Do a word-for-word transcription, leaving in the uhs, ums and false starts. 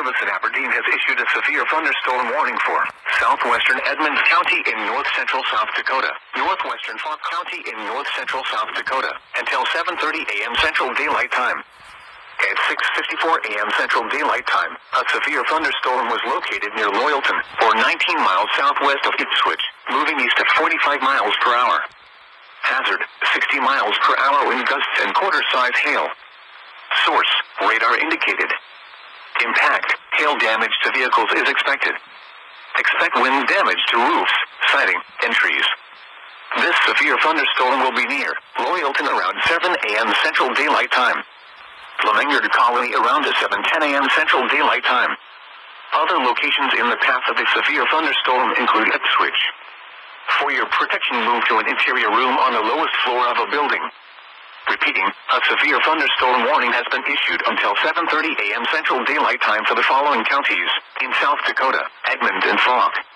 Service in Aberdeen has issued a severe thunderstorm warning for southwestern Edmonds County in north-central South Dakota, northwestern Fox County in north-central South Dakota, until seven thirty a m Central Daylight Time. At six fifty-four a m Central Daylight Time, a severe thunderstorm was located near Loyalton, or nineteen miles southwest of Ipswich, moving east at forty-five miles per hour. Hazard, sixty miles per hour wind gusts and quarter-size hail. Source, radar indicated. Impact, hail damage to vehicles is expected. Expect wind damage to roofs, siding, and trees. This severe thunderstorm will be near Loyalton around seven a m Central Daylight Time. Flamingard Colony around seven ten a m Central Daylight Time. Other locations in the path of the severe thunderstorm include Ipswich. For your protection, move to an interior room on the lowest floor of a building. Repeating, a severe thunderstorm warning has been issued until seven thirty a m Central Daylight Time for the following counties in South Dakota: Edmond and Fox.